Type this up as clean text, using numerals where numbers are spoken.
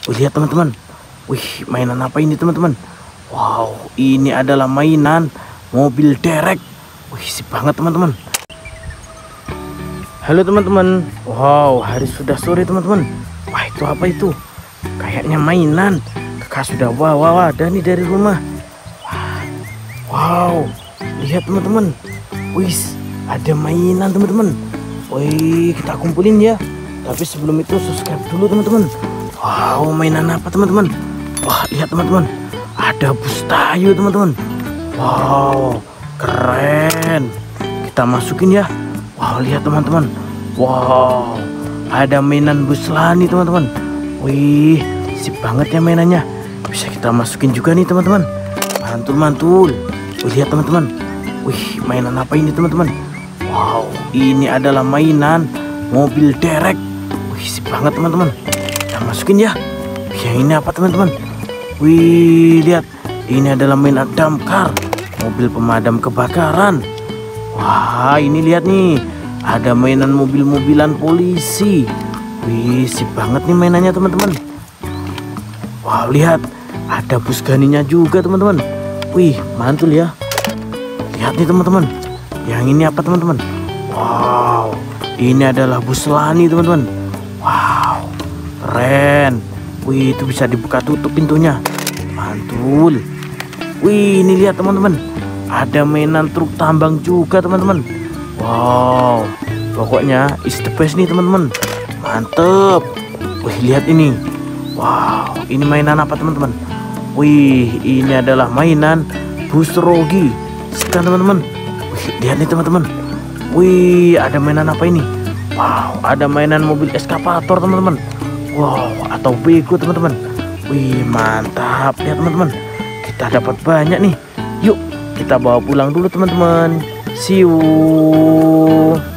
Wih, lihat teman-teman. Wih, mainan apa ini teman-teman? Wow, ini adalah mainan mobil derek. Wih, sip banget teman-teman. Halo teman-teman. Wow, hari sudah sore teman-teman. Wah, itu apa itu? Kayaknya mainan. Kakak sudah bawa ada nih dari rumah. Wow, lihat teman-teman. Wih, ada mainan teman-teman. Wih, kita kumpulin ya. Tapi sebelum itu subscribe dulu teman-teman. Wow, mainan apa teman-teman? Wah, lihat teman-teman. Ada bus Tayo teman-teman. Wow, keren. Kita masukin ya. Wow, lihat teman-teman. Wow, ada mainan bus Lani teman-teman. Wih, sip banget ya mainannya. Bisa kita masukin juga nih teman-teman. Mantul-mantul. Wih, lihat teman-teman. Wih, mainan apa ini teman-teman? Wow, ini adalah mainan mobil derek. Wih, sip banget teman-teman. Kita masukin ya. Yang ini apa teman-teman? Wih, lihat. Ini adalah mainan damkar, mobil pemadam kebakaran. Wah, ini lihat nih. Ada mainan mobil-mobilan polisi. Wih, sip banget nih mainannya teman-teman. Wow, lihat. Ada bus ganinya juga teman-teman. Wih, mantul ya. Lihat nih teman-teman. Yang ini apa teman-teman? Wow, ini adalah bus Lani teman-teman. Wow, keren. Wih, itu bisa dibuka tutup pintunya. Mantul. Wih, ini lihat teman-teman. Ada mainan truk tambang juga teman-teman. Wow, pokoknya is the best nih teman-teman. Mantep. Wih, lihat ini. Wow, ini mainan apa teman-teman? Wih, ini adalah mainan bus Rogi. Sekarang teman-teman. Wih, lihat nih teman-teman. Wih, ada mainan apa ini? Wow, ada mainan mobil eskapator teman-teman. Wow, atau bego teman-teman. Wih, mantap ya teman-teman. Kita dapat banyak nih. Yuk, kita bawa pulang dulu teman-teman. See you.